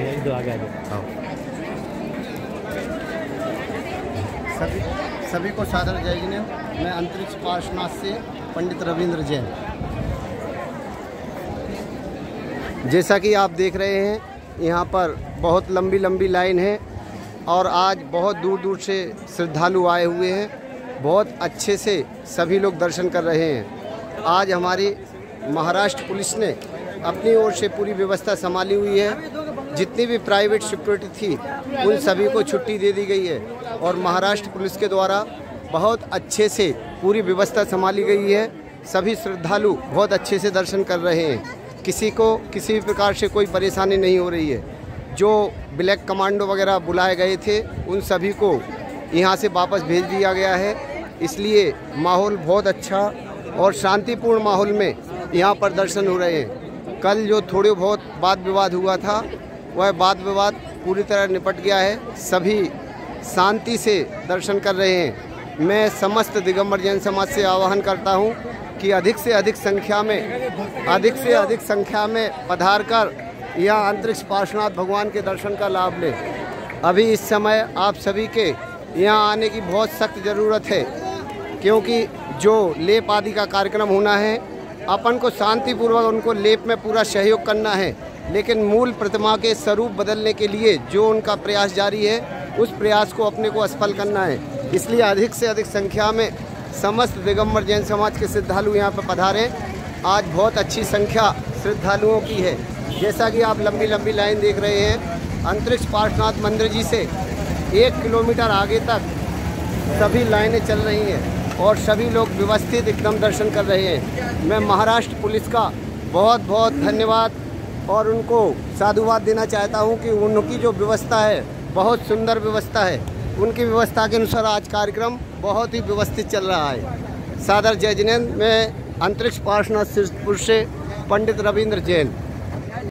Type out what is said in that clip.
सभी को सादर जय जिनेंद्र। मैं अंतरिक्ष पार्श्वनाथ से पंडित रविंद्र जैन। जैसा कि आप देख रहे हैं, यहाँ पर बहुत लंबी लंबी लाइन है और आज बहुत दूर दूर से श्रद्धालु आए हुए हैं। बहुत अच्छे से सभी लोग दर्शन कर रहे हैं। आज हमारी महाराष्ट्र पुलिस ने अपनी ओर से पूरी व्यवस्था संभाली हुई है। जितनी भी प्राइवेट सिक्योरिटी थी उन सभी को छुट्टी दे दी गई है और महाराष्ट्र पुलिस के द्वारा बहुत अच्छे से पूरी व्यवस्था संभाली गई है। सभी श्रद्धालु बहुत अच्छे से दर्शन कर रहे हैं। किसी को किसी भी प्रकार से कोई परेशानी नहीं हो रही है। जो ब्लैक कमांडो वगैरह बुलाए गए थे उन सभी को यहाँ से वापस भेज दिया गया है। इसलिए माहौल बहुत अच्छा और शांतिपूर्ण माहौल में यहाँ पर दर्शन हो रहे हैं। कल जो थोड़े बहुत वाद विवाद हुआ था वह वाद विवाद पूरी तरह निपट गया है। सभी शांति से दर्शन कर रहे हैं। मैं समस्त दिगंबर जैन समाज से आह्वान करता हूं कि अधिक से अधिक संख्या में पधार कर यहाँ अंतरिक्ष पार्श्वनाथ भगवान के दर्शन का लाभ लें। अभी इस समय आप सभी के यहाँ आने की बहुत सख्त ज़रूरत है, क्योंकि जो लेप आदि का कार्यक्रम होना है, अपन को शांतिपूर्वक उनको लेप में पूरा सहयोग करना है, लेकिन मूल प्रतिमा के स्वरूप बदलने के लिए जो उनका प्रयास जारी है उस प्रयास को अपने को असफल करना है। इसलिए अधिक से अधिक संख्या में समस्त दिगंबर जैन समाज के श्रद्धालु यहाँ पर पधारें। आज बहुत अच्छी संख्या श्रद्धालुओं की है। जैसा कि आप लंबी लंबी लाइन देख रहे हैं, अंतरिक्ष पार्श्वनाथ मंदिर जी से 1 किलोमीटर आगे तक सभी लाइनें चल रही हैं और सभी लोग व्यवस्थित एकदम दर्शन कर रहे हैं। मैं महाराष्ट्र पुलिस का बहुत बहुत धन्यवाद और उनको साधुवाद देना चाहता हूं कि उनकी जो व्यवस्था है बहुत सुंदर व्यवस्था है। उनकी व्यवस्था के अनुसार आज कार्यक्रम बहुत ही व्यवस्थित चल रहा है। सादर जय जिनेंद्र। मैं अंतरिक्ष पार्श्वनाथ सिद्धपुर से पंडित रविंद्र जैन।